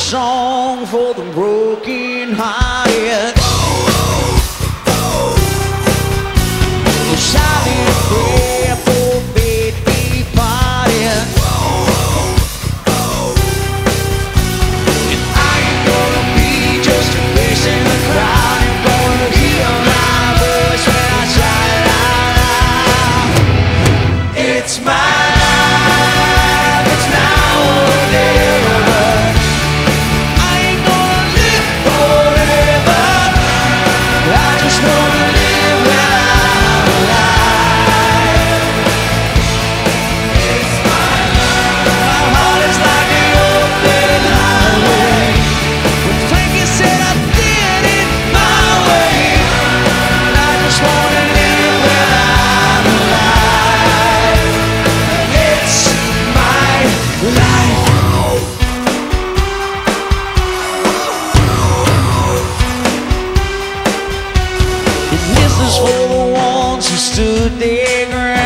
song for the broken hearted. A silent prayer for baby parted. And I ain't gonna be just a face in the crowd. I'm gonna hear my voice when I shout it out loud. It's my life, it's now or never. I ain't gonna live forever. I just wanna live right alive. It's my life. My heart is like an open highway. When Frankie said I did it my way, I just wanna live right alive. It's my life. And this is for the ones who stood their ground.